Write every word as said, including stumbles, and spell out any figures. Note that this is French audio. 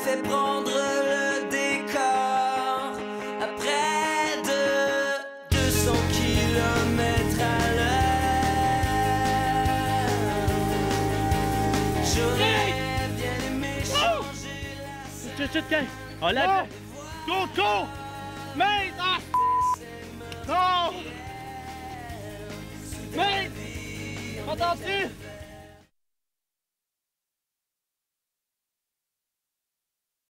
fait prendre le décor. Après de deux cents kilomètres à l'heure, j'aurais bien aimé changer la Chut, chut, Kay! On l'a fait! Go, go! Mate! Ah! Non! Mate! Entends-tu?